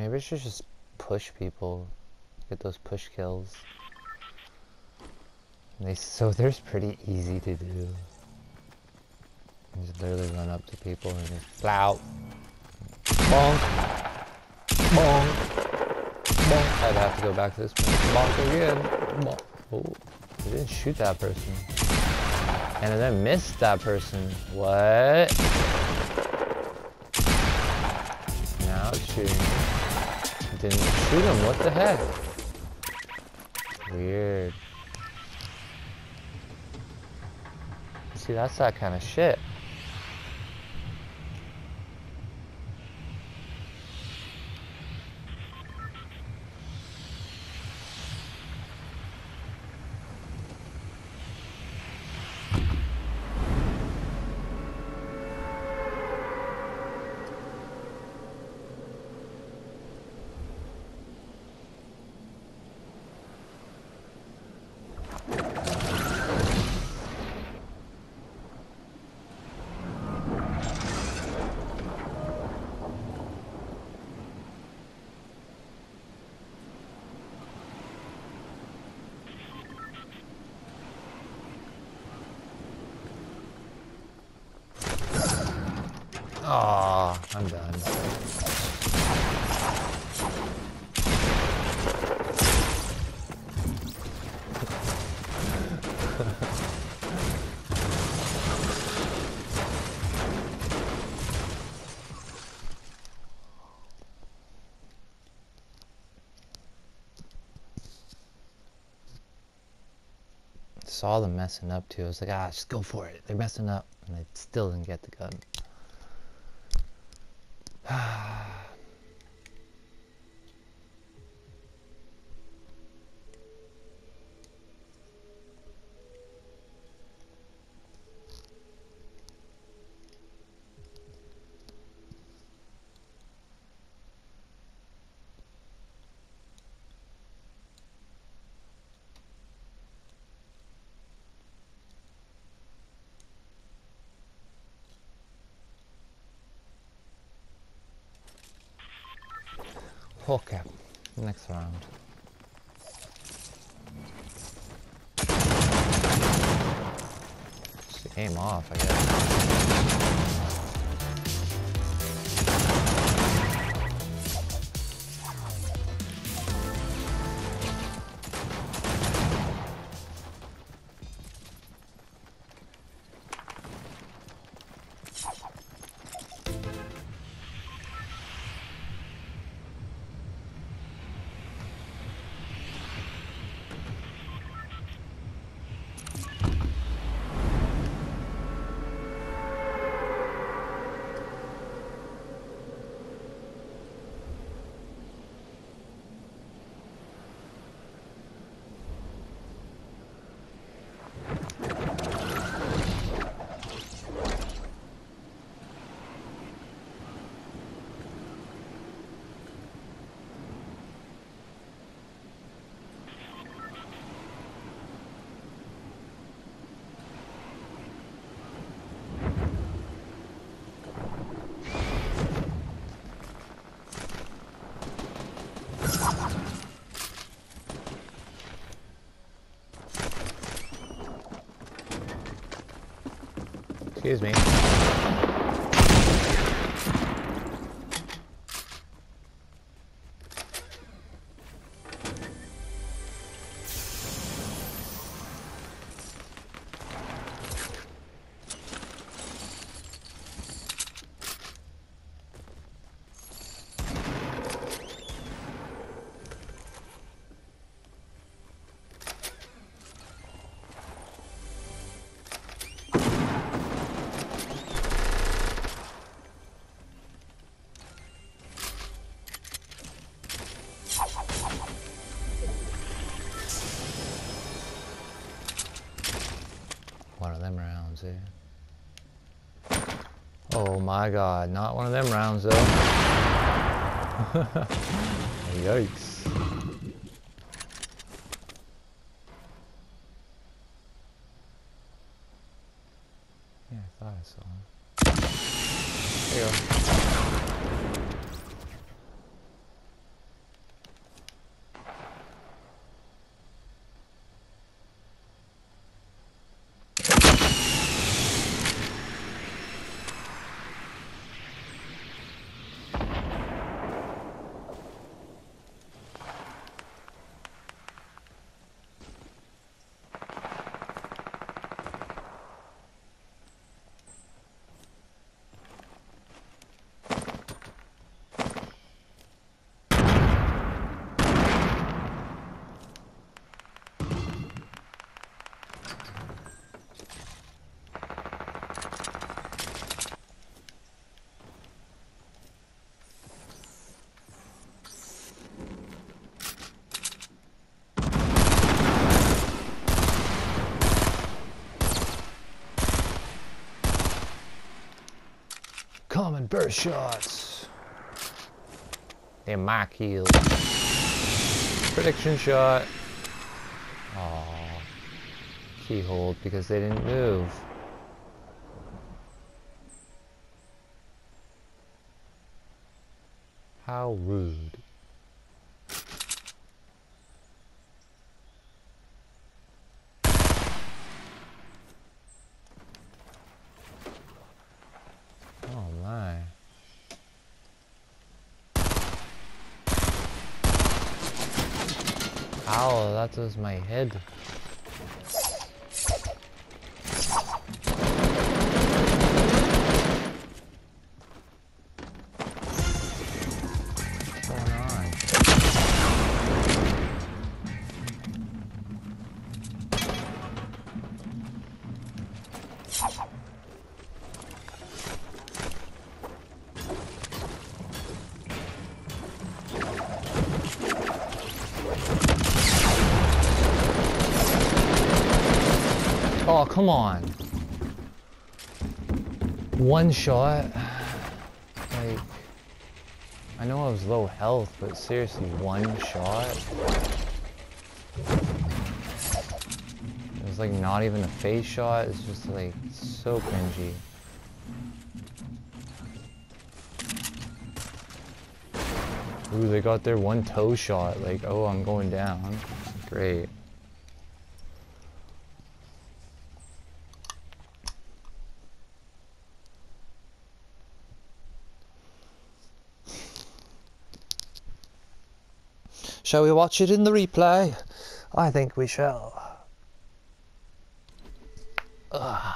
Maybe I should just push people. Get those push kills. So they're pretty easy to do. You just literally run up to people and just flout. Bonk. Bonk. Bonk. I'd have to go back to this one. Bonk again. Bonk. Oh, I didn't shoot that person. And I then missed that person. What? Now it's shooting. Didn't shoot him. What the heck? Weird. See, that's that kind of shit. Aw, I'm done. Saw them messing up too. I was like, ah, just go for it. They're messing up. And I still didn't get the gun. Okay, next round. Just aim off, I guess. Excuse me. One of them rounds, eh? Oh my god, not one of them rounds though. Yikes. Yeah, I thought I saw him. There you go. More shots. They're my kills. Prediction shot. Aww. Keyhole because they didn't move. How rude. Oh my. Ow, that was my head. What's going on? Oh, come on. One shot. Like, I know I was low health, but seriously, one shot? It was like not even a face shot. It's just like so cringy. Ooh, they got their one toe shot. Like, oh, I'm going down. Great. Shall we watch it in the replay? I think we shall. Ugh.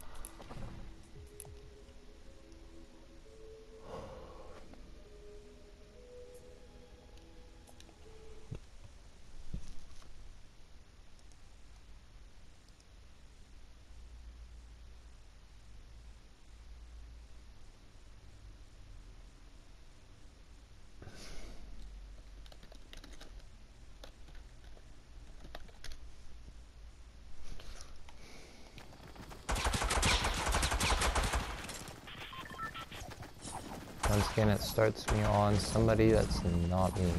Once again, it starts me on somebody that's not me.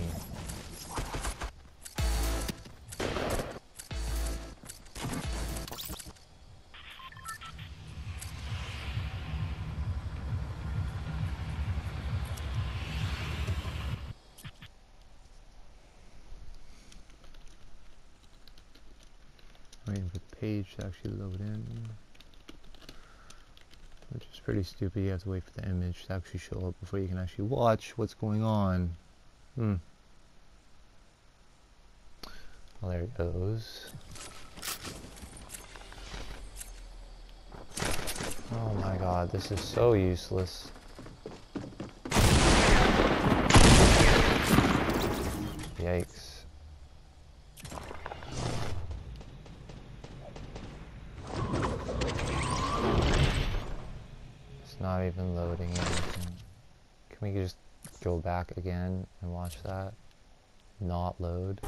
Waiting for the page to actually load in. Which is pretty stupid. You have to wait for the image to actually show up before you can actually watch what's going on. Well, there it goes. Oh my god, this is so useless. Yikes. Not even loading anything. Can we just go back again and watch that? Not load.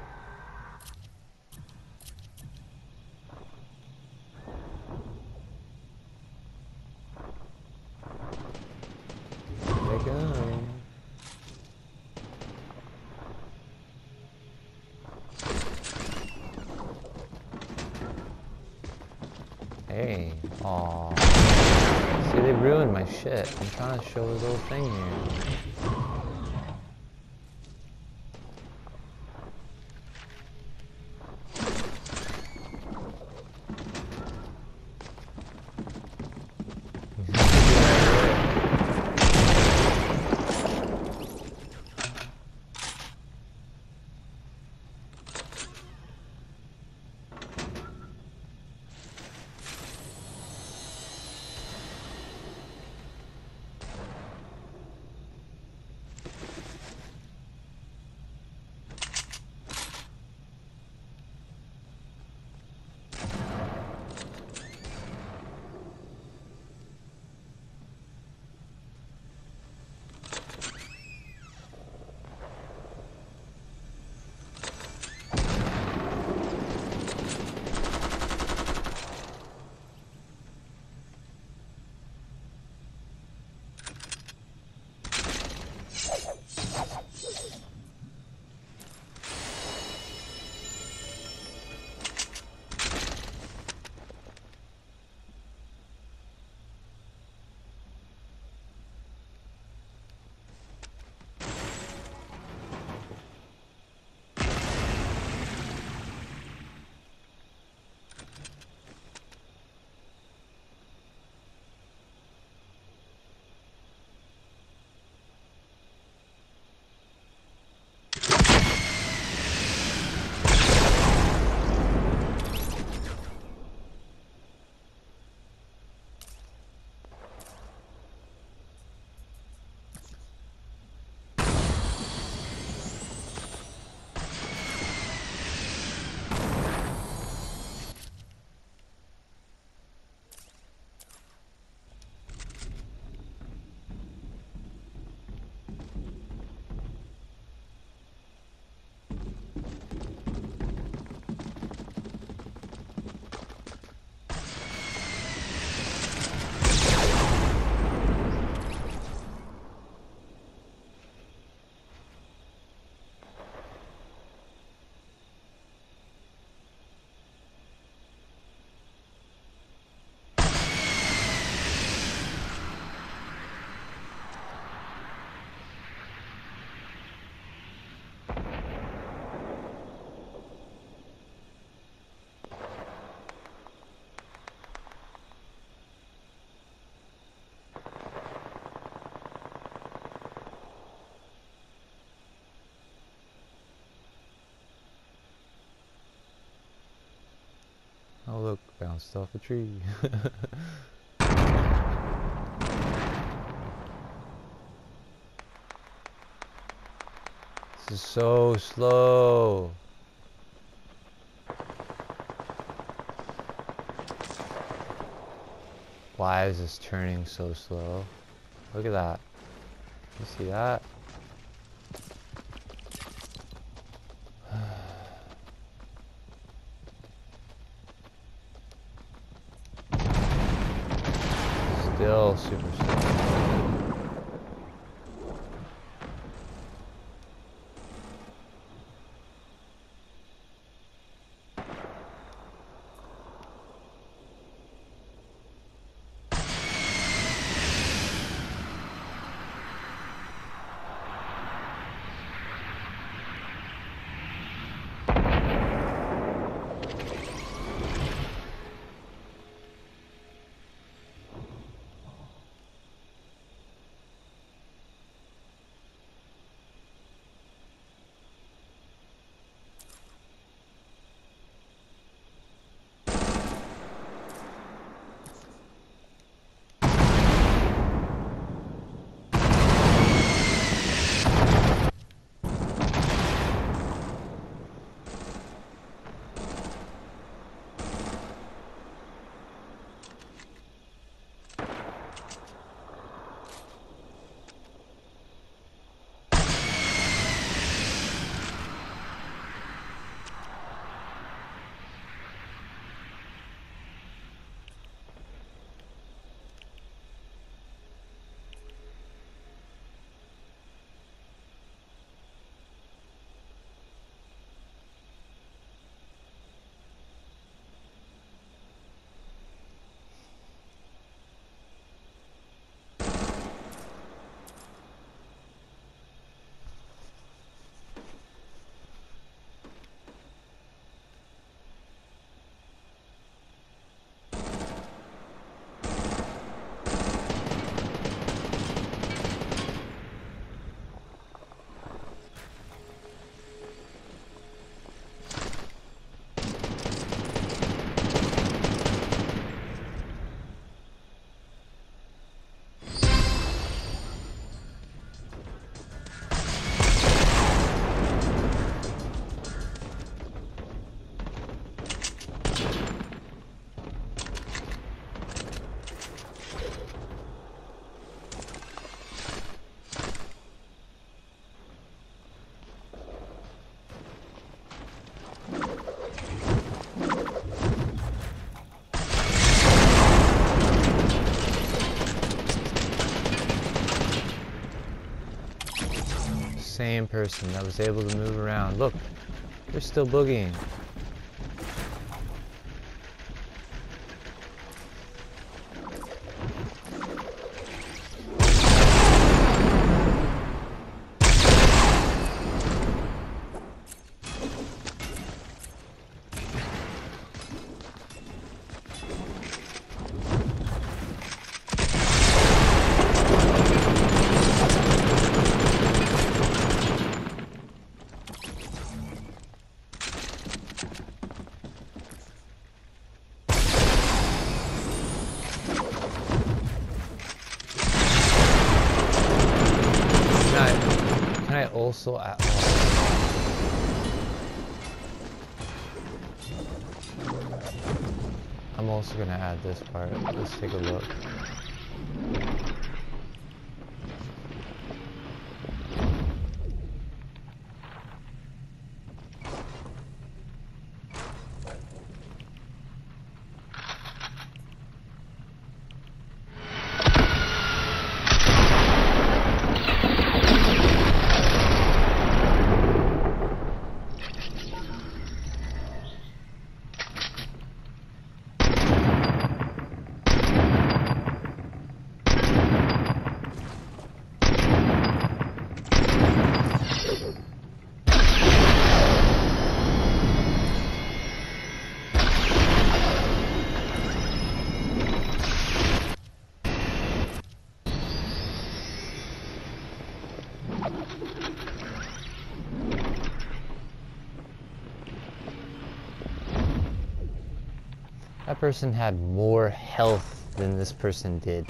There they go. Hey, aww. See, they ruined my shit. I'm trying to show a little thing here. bounced off a tree. This is so slow. Why is this turning so slow? Look at that. You see that? Still super slow. Same person that was able to move around. Look, they're still boogieing. Also I'm also gonna add this part. Let's take a look. That person had more health than this person did.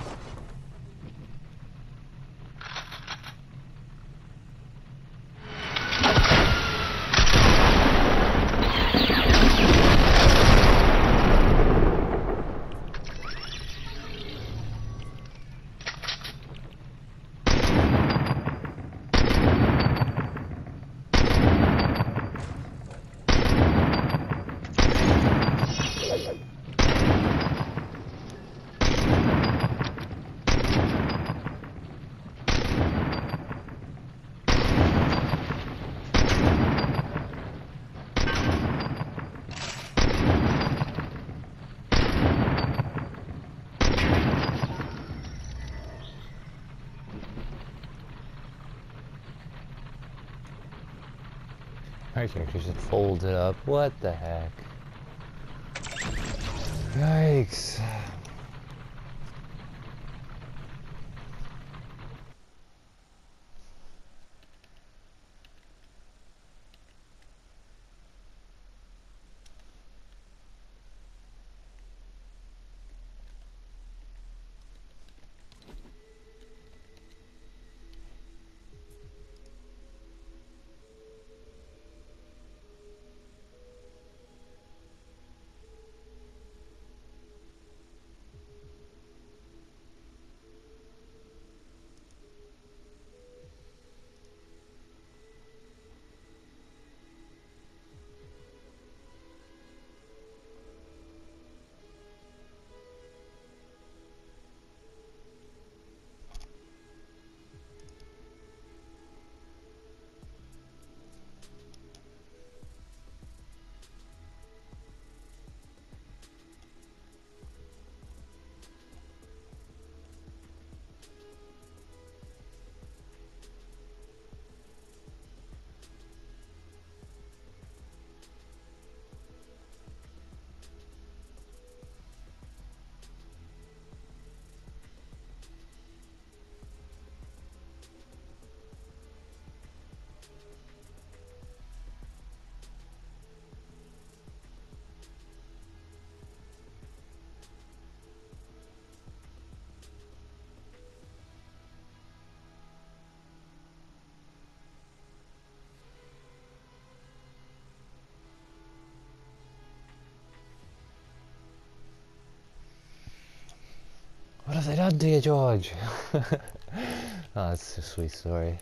My character just folded up. What the heck? Yikes. What have they done to you, George? Oh, that's a sweet story.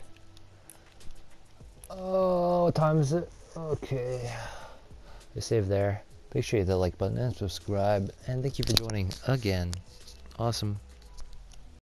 Oh, what time is it? Okay. Just save there. Make sure you hit that like button and subscribe. And thank you for joining again. Awesome.